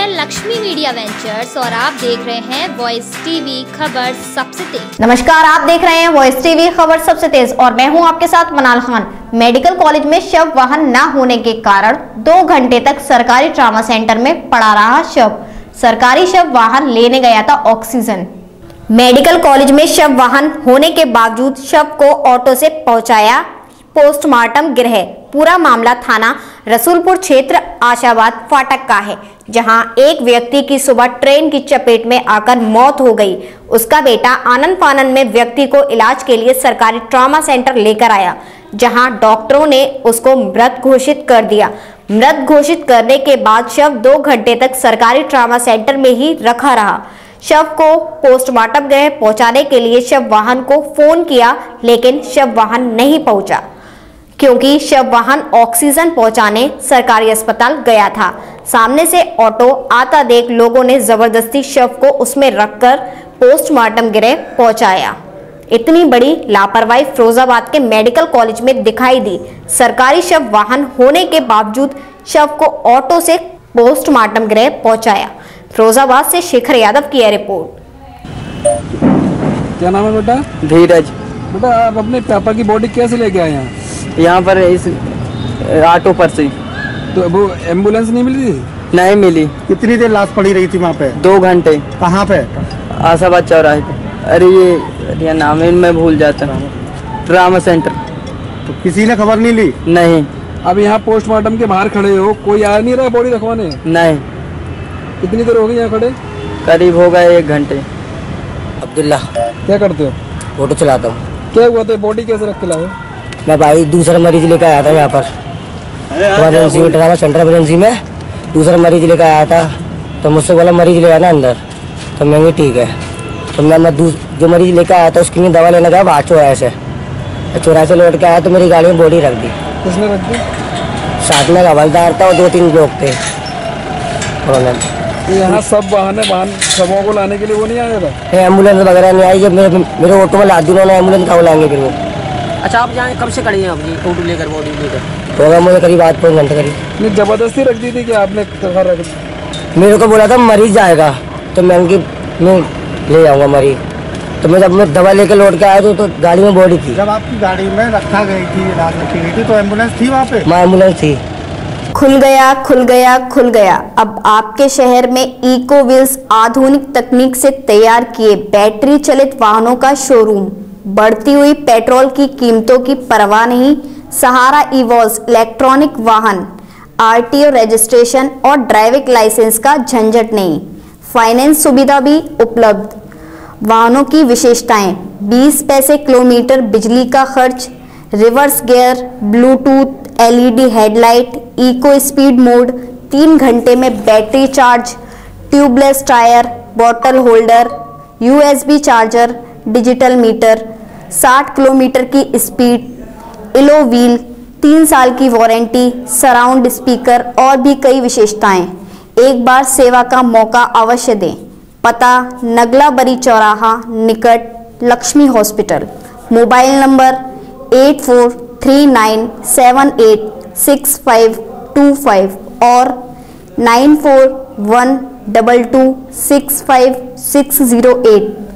है Lakshmi media ventures और आप देख रहे हैं वॉइस टीवी खबर सबसे तेज। नमस्कार, आप देख रहे हैं वॉइस टीवी खबर सबसे तेज और मैं हूं आपके साथ मनाल खान। मेडिकल कॉलेज में शव वाहन न होने के कारण 2 घंटे तक सरकारी ट्रामा सेंटर में पड़ा रहा शव। सरकारी शव वाहन लेने गया था ऑक्सीजन। मेडिकल कॉलेज में शव वाहन होने के बावजूद शव को ऑटो से पहुंचाया पोस्टमार्टम गृह। पूरा मामला थाना रसूलपुर क्षेत्र आशाबाद फाटक का है, जहां एक व्यक्ति की सुबह ट्रेन की चपेट में आकर मौत हो गई। उसका बेटा आनंद फानन में व्यक्ति को इलाज के लिए सरकारी ट्रॉमा सेंटर लेकर आया, जहां डॉक्टरों ने उसको मृत घोषित कर दिया। मृत घोषित करने के बाद शव 2 घंटे तक सरकारी ट्रॉमा सेंटर में ही रखा रहा। शव को पोस्टमार्टम गृह पहुंचाने के लिए शव वाहन को फोन किया, लेकिन शव वाहन नहीं पहुंचा क्योंकि शव वाहन ऑक्सीजन पहुंचाने सरकारी अस्पताल गया था। सामने से ऑटो आता देख लोगों ने जबरदस्ती शव को उसमें रखकर पोस्टमार्टम गृह पहुंचाया। इतनी बड़ी लापरवाही फिरोजाबाद के मेडिकल कॉलेज में दिखाई दी। सरकारी शव वाहन होने के बावजूद शव को ऑटो से पोस्टमार्टम गृह पहुंचाया। फिरोजाबाद से शेखर यादव की रिपोर्ट। क्या नाम है बेटा? धीरज। बेटा आप अपने पापा की बॉडी कैसे लेके आए यहाँ पर इस ऑटो पर से? तो वो एम्बुलेंस नहीं मिली थी? नहीं मिली। कितनी देर लाश पड़ी रही थी वहाँ पे? 2 घंटे। कहाँ पे? आशाबाद चौराहे पे। अरे ये नाम है, मैं भूल जाता हूँ। Trauma centre. तो किसी ने खबर नहीं ली? नहीं। अब यहाँ पोस्टमार्टम के बाहर खड़े हो, कोई आ नहीं रहा बॉडी रखवाने? नहीं। कितनी देर हो गई यहाँ खड़े? करीब हो गए 1 घंटे। अब्दुल्ला। क्या करते हो? ऑटो चलाता हूँ। क्या हुआ था? बॉडी कैसे रख के लाए? मैं भाई दूसरा मरीज लेकर आया था यहाँ पर इमरजेंसी में, ट्रामा सेंटर इमरजेंसी में दूसरा मरीज लेकर आया था। तो मुझसे बोला मरीज ले आना अंदर। तो मैं ठीक है। तो मैं जो मरीज लेकर आया था उसके लिए दवा लेने गया बाहर चौराहे से। चौराहे से लौट के आया तो मेरी गाड़ी में बॉडी रख दी। किसने रख दी? साथ में हवलदार था और 2-3 लोग थे। तो यहाँ सब वाहन सबों को लाने के लिए वो नहीं आया था? एम्बुलेंस वगैरह नहीं आई। जब मेरे ऑटो में लाद दी उन्होंने, एम्बुलेंस कहाँ लाएंगे फिर वो? अच्छा, आप यहाँ कब से खड़े हैं अपनी ऑटो लेकर बॉडी लेकर? होगा मुझे करीब 8-5 घंटे करीब। नहीं, जबरदस्ती रख दी थी कि आपने रख दी? मेरे को बोला था मरीज जाएगा तो मैं ले जाऊंगा मरीज। तो मैं जब मैं दवा लेकर लौट के आया तो गाड़ी में बॉडी थी। जब आपकी गाड़ी में रखा गई थी, लाश रखी गई थी, तो एम्बुलेंस थी वहाँ पे? वहाँ एम्बुलेंस थी। खुल गया, खुल गया, खुल गया। अब आपके शहर में इको व्हील्स आधुनिक तकनीक से तैयार किए बैटरी चलित वाहनों का शोरूम। बढ़ती हुई पेट्रोल की कीमतों की परवाह नहीं। सहारा इवॉल्स इलेक्ट्रॉनिक वाहन, आरटीओ रजिस्ट्रेशन और ड्राइविंग लाइसेंस का झंझट नहीं। फाइनेंस सुविधा भी उपलब्ध। वाहनों की विशेषताएं: 20 पैसे किलोमीटर बिजली का खर्च, reverse gear, Bluetooth, LED headlight, eco speed mode, 3 घंटे में battery charge, tubeless tyre, bottle holder, USB charger, digital meter, 60 kilometre की स्पीड, इलो व्हील, 3 साल की वारंटी, सराउंड स्पीकर और भी कई विशेषताएं। एक बार सेवा का मौका अवश्य दें। पता: नगला बरी चौराहा निकट लक्ष्मी हॉस्पिटल। मोबाइल नंबर 8439786525 और 9412265608।